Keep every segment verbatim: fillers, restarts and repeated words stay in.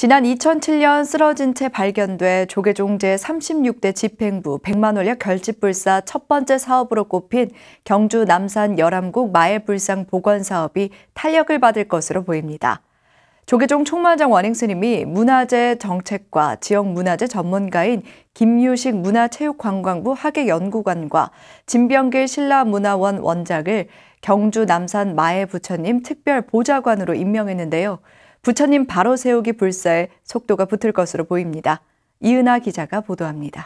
지난 이천칠 년 쓰러진 채 발견돼 조계종 제삼십육 대 집행부 백만 원력 결집불사 첫 번째 사업으로 꼽힌 경주 남산 열암국 마애불상 복원 사업이 탄력을 받을 것으로 보입니다. 조계종 총무원장 원행 스님이 문화재 정책과 지역문화재 전문가인 김유식 문화체육관광부 학예연구관과 진병길 신라문화원 원장을 경주 남산 마애부처님 특별보좌관으로 임명했는데요. 부처님 바로 세우기 불사에 속도가 붙을 것으로 보입니다. 이은하 기자가 보도합니다.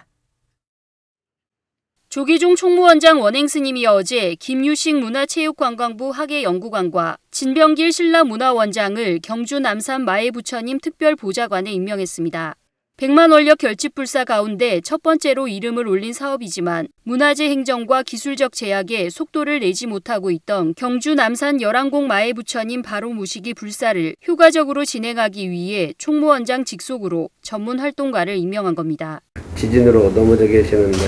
조계종 총무원장 원행 스님이 어제 김유식 문화체육관광부 학예연구관과 진병길 신라문화원장을 경주 남산 마애부처님 특별보좌관에 임명했습니다. 백만 원력 결집불사 가운데 첫 번째로 이름을 올린 사업이지만 문화재 행정과 기술적 제약에 속도를 내지 못하고 있던 경주 남산 열암국 마애부처님 바로 모시기 불사를 효과적으로 진행하기 위해 총무원장 직속으로 전문 활동가를 임명한 겁니다. 지진으로 넘어져 계시는데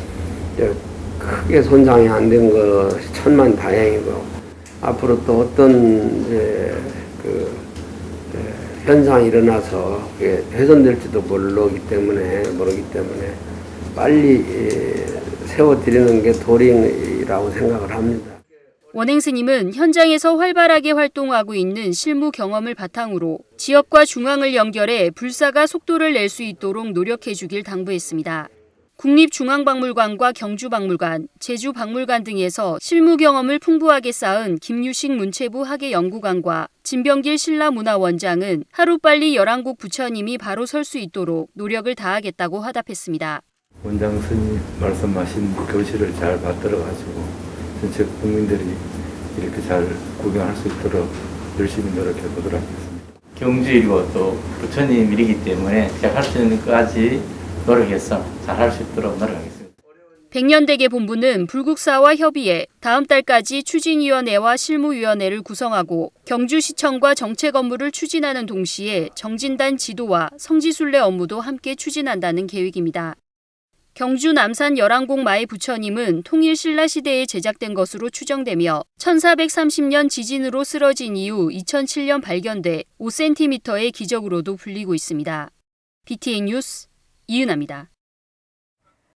크게 손상이 안 된 것이 천만 다행이고 앞으로 또 어떤 이제 그 현상이 일어나서 훼손될지도 모르기 때문에 모르기 때문에 빨리 세워드리는 게 도리라고 생각을 합니다. 원행 스님은 현장에서 활발하게 활동하고 있는 실무 경험을 바탕으로 지역과 중앙을 연결해 불사가 속도를 낼 수 있도록 노력해 주길 당부했습니다. 국립중앙박물관과 경주박물관, 제주박물관 등에서 실무 경험을 풍부하게 쌓은 김유식 문체부 학예연구관과 진병길 신라문화원장은 하루빨리 열암국 부처님이 바로 설 수 있도록 노력을 다하겠다고 화답했습니다. 원장 스님 말씀하신 교실을 잘 받들어가지고 전체 국민들이 이렇게 잘 구경할 수 있도록 열심히 노력해 보도록 하겠습니다. 경주이고 또 부처님 일이기 때문에 제가 할 수 있는 것까지 노력해서 잘할 수 있도록 노력하겠습니다. 백년대계 본부는 불국사와 협의해 다음 달까지 추진위원회와 실무위원회를 구성하고 경주시청과 정책 업무를 추진하는 동시에 정진단 지도와 성지순례 업무도 함께 추진한다는 계획입니다. 경주 남산 열암국 마애부처님은 통일신라시대에 제작된 것으로 추정되며 천사백삼십 년 지진으로 쓰러진 이후 이천칠 년 발견돼 오 센티미터의 기적으로도 불리고 있습니다. 비티엔 뉴스 이은하입니다.